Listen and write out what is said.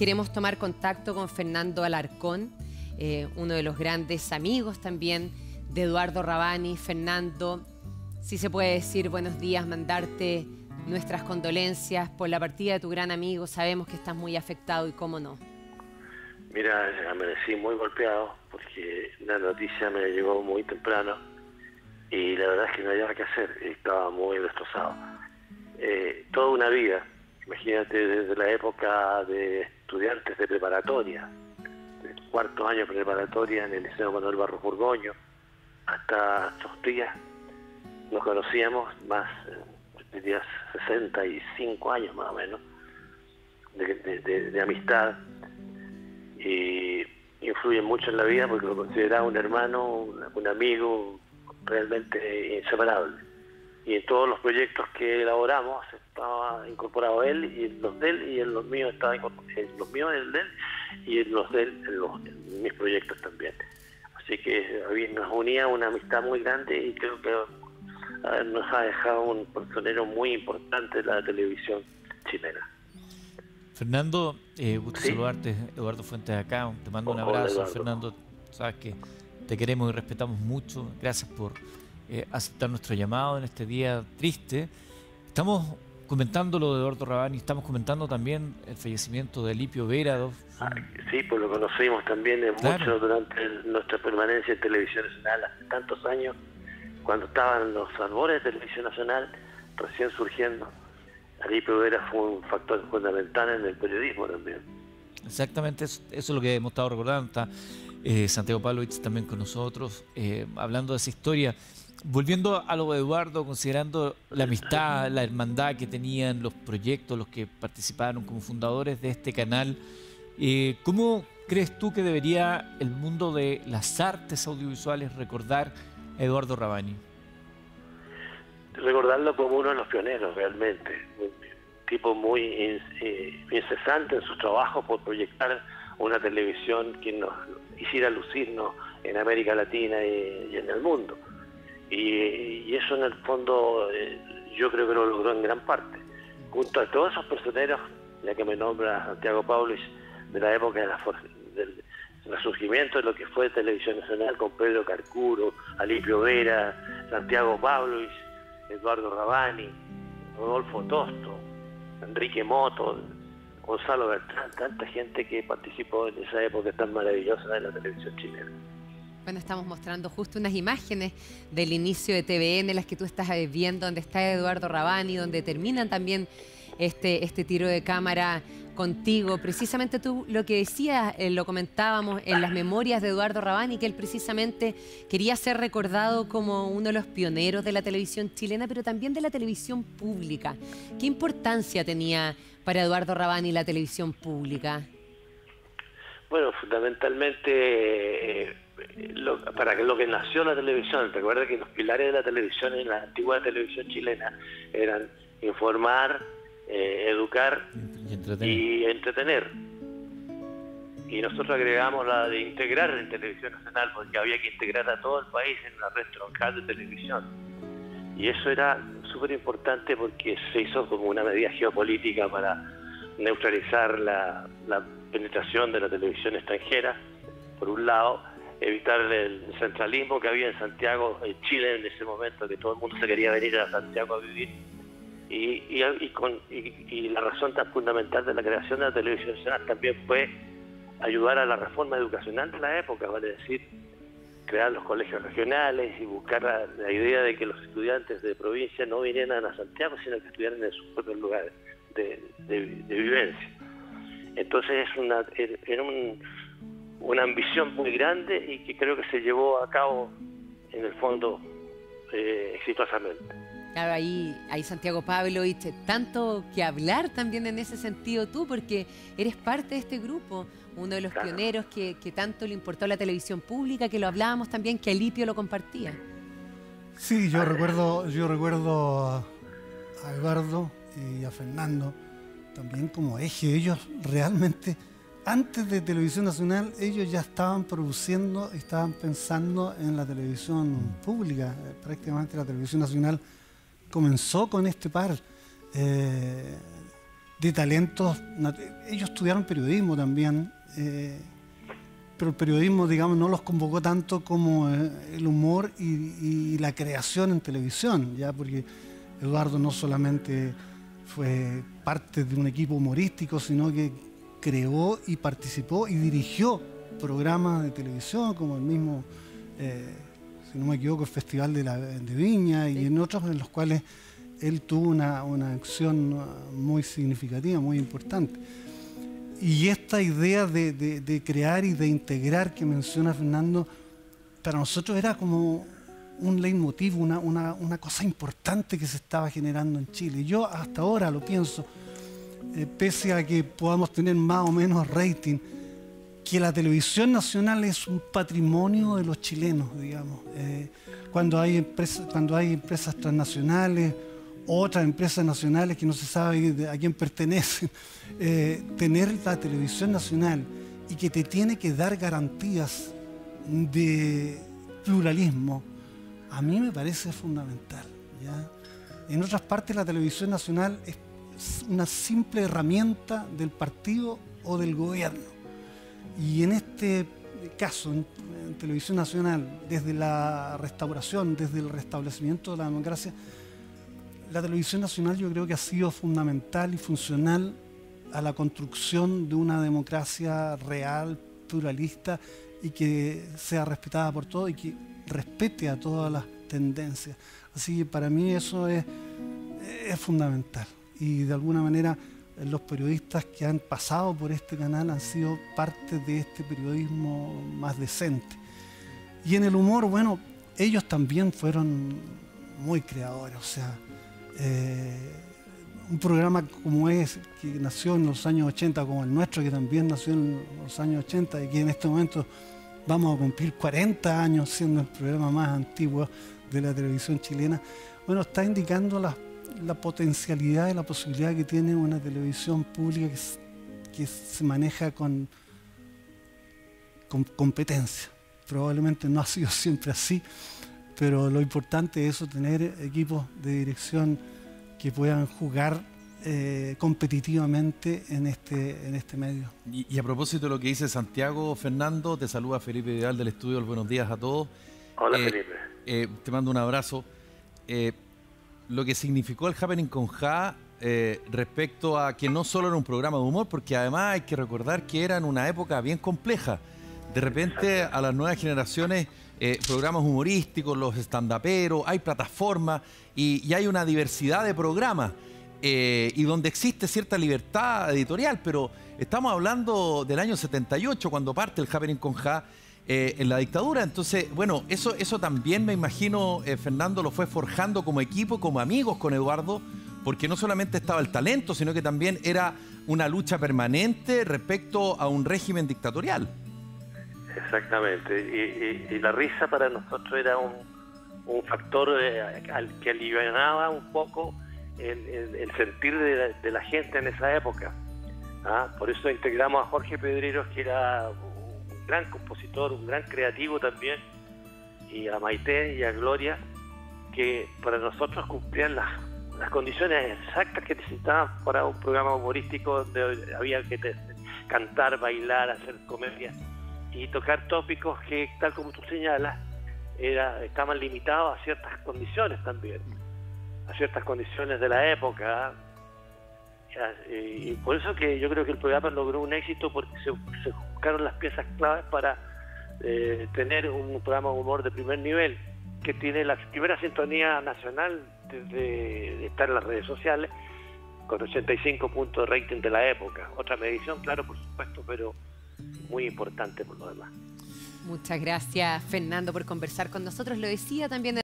queremos tomar contacto con Fernando Alarcón, uno de los grandes amigos también de Eduardo Rabani. Fernando, si se puede decir buenos días, mandarte nuestras condolencias por la partida de tu gran amigo. Sabemos que estás muy afectado y cómo no. Mira, amanecí muy golpeado porque la noticia me llegó muy temprano y la verdad es que no había qué hacer, estaba muy destrozado. Toda una vida, imagínate, desde la época de estudiantes de preparatoria, del cuarto año de preparatoria en el Liceo Manuel Barros Borgoño, hasta estos días nos conocíamos más, diría 65 años más o menos, de amistad, y influye mucho en la vida porque lo consideraba un hermano, un amigo realmente inseparable. Y en todos los proyectos que elaboramos estaba incorporado él, y en los de él y en los míos estaba incorporado, en los míos en el de él y en los de él en mis proyectos también. Así que nos unía una amistad muy grande y creo que nos ha dejado un personero muy importante de la televisión chilena. Fernando, gusto ¿Sí? saludarte. Eduardo Fuentes acá, te mando un Hola, abrazo. Eduardo. Fernando, sabes que te queremos y respetamos mucho. Gracias por aceptar nuestro llamado en este día triste. Estamos comentando lo de Eduardo Rabani, estamos comentando también el fallecimiento de Alipio Vera. Sí, pues lo conocimos también Claro. mucho durante nuestra permanencia en Televisión Nacional hace tantos años, cuando estaban los albores de Televisión Nacional recién surgiendo. Alipio Vera fue un factor fundamental en el periodismo también. Exactamente, eso es lo que hemos estado recordando. Está Santiago Pavlovich también con nosotros, hablando de esa historia. Volviendo a lo de Eduardo, considerando la amistad, la hermandad que tenían, los proyectos, los que participaron como fundadores de este canal, ¿cómo crees tú que debería el mundo de las artes audiovisuales recordar a Eduardo Rabani? Recordarlo como uno de los pioneros realmente, un tipo muy incesante en su trabajo por proyectar una televisión que nos hiciera lucirnos en América Latina y en el mundo. Y eso en el fondo yo creo que lo logró en gran parte, junto a todos esos personeros, ya que me nombra Santiago Pavlovich, de la época del resurgimiento de lo que fue Televisión Nacional, con Pedro Carcuro, Alipio Vera, Santiago Pavlovich, Eduardo Rabani, Rodolfo Tosto, Enrique Moto, Gonzalo Bertrán, tanta gente que participó en esa época tan maravillosa de la televisión chilena. Bueno, estamos mostrando justo unas imágenes del inicio de TVN, las que tú estás viendo, donde está Eduardo Rabani, donde terminan también este tiro de cámara contigo. Precisamente tú lo que decías, lo comentábamos en las memorias de Eduardo Rabani, que él precisamente quería ser recordado como uno de los pioneros de la televisión chilena, pero también de la televisión pública. ¿Qué importancia tenía para Eduardo Rabani la televisión pública? Bueno, fundamentalmente para lo que nació la televisión. Recuerda que los pilares de la televisión en la antigua televisión chilena eran informar, educar y entretener. Y nosotros agregamos la de integrar en Televisión Nacional, porque había que integrar a todo el país en una red troncal de televisión. Y eso era súper importante porque se hizo como una medida geopolítica para neutralizar la penetración de la televisión extranjera, por un lado, evitar el centralismo que había en Santiago, en Chile en ese momento, que todo el mundo se quería venir a Santiago a vivir. Y la razón tan fundamental de la creación de la Televisión Nacional también fue ayudar a la reforma educacional de la época, vale decir, crear los colegios regionales y buscar la idea de que los estudiantes de provincia no vinieran a Santiago, sino que estudiaran en sus propios lugares de vivencia. Entonces era una ambición muy grande y que creo que se llevó a cabo en el fondo exitosamente. Claro, ahí Santiago Pavlovich, tanto que hablar también en ese sentido tú, porque eres parte de este grupo, uno de los pioneros que tanto le importó a la televisión pública, que lo hablábamos también, que Alipio lo compartía. Sí, yo recuerdo a Eduardo y a Fernando también como eje. Ellos realmente, antes de Televisión Nacional, ellos ya estaban produciendo, estaban pensando en la televisión pública. Prácticamente la Televisión Nacional comenzó con este par. de talentos. Ellos estudiaron periodismo también, pero el periodismo, digamos, no los convocó tanto como el humor y la creación en televisión, ya, porque Eduardo no solamente fue parte de un equipo humorístico, sino que creó y participó y dirigió programas de televisión, como el mismo, si no me equivoco, el Festival de Viña, y en otros en los cuales él tuvo una acción muy significativa, muy importante. Y esta idea de crear y de integrar que menciona Fernando, para nosotros era como un leitmotiv, una cosa importante que se estaba generando en Chile. Yo hasta ahora lo pienso, pese a que podamos tener más o menos rating, que la televisión nacional es un patrimonio de los chilenos, digamos. Cuando hay empresas transnacionales, otras empresas nacionales que no se sabe a quién pertenecen, tener la televisión nacional y que te tiene que dar garantías de pluralismo, a mí me parece fundamental, ¿ya? En otras partes la televisión nacional es una simple herramienta del partido o del gobierno. Y en este caso, en televisión nacional, desde la restauración, desde el restablecimiento de la democracia, la televisión nacional yo creo que ha sido fundamental y funcional a la construcción de una democracia real, pluralista y que sea respetada por todos y que respete a todas las tendencias. Así que para mí eso es fundamental. Y de alguna manera los periodistas que han pasado por este canal han sido parte de este periodismo más decente. Y en el humor, bueno, ellos también fueron muy creadores, o sea, un programa como es, que nació en los años 80, como el nuestro, que también nació en los años 80 y que en este momento vamos a cumplir 40 años siendo el programa más antiguo de la televisión chilena, bueno, está indicando la potencialidad y la posibilidad que tiene una televisión pública que se maneja con competencia. Probablemente no ha sido siempre así, pero lo importante es eso, tener equipos de dirección que puedan jugar competitivamente en este medio. Y a propósito de lo que dice Santiago, Fernando, te saluda Felipe Vidal del estudio. Buenos días a todos. Hola, Felipe. Te mando un abrazo. Lo que significó el Happening con Ja respecto a que no solo era un programa de humor, porque además hay que recordar que era en una época bien compleja. De repente a las nuevas generaciones, programas humorísticos, los stand-uperos, hay plataformas y hay una diversidad de programas y donde existe cierta libertad editorial, pero estamos hablando del año 78 cuando parte el Happening con Ja en la dictadura. Entonces, bueno, eso también me imagino, Fernando, lo fue forjando como equipo, como amigos con Eduardo, porque no solamente estaba el talento, sino que también era una lucha permanente respecto a un régimen dictatorial. Exactamente, y la risa para nosotros era un factor que alivianaba un poco el sentir de la gente en esa época. Por eso integramos a Jorge Pedreros, que era un gran compositor, un gran creativo también, y a Maite y a Gloria, que para nosotros cumplían las condiciones exactas que necesitaban para un programa humorístico donde había que cantar, bailar, hacer comedia y tocar tópicos que, tal como tú señalas, estaban limitados a ciertas condiciones también, a ciertas condiciones de la época. Y por eso que yo creo que el programa logró un éxito, porque se buscaron las piezas claves para tener un programa de humor de primer nivel, que tiene la primera sintonía nacional de estar en las redes sociales, con 85 puntos de rating de la época. Otra medición, claro, por supuesto, pero muy importante por lo demás. Muchas gracias, Fernando, por conversar con nosotros. Lo decía también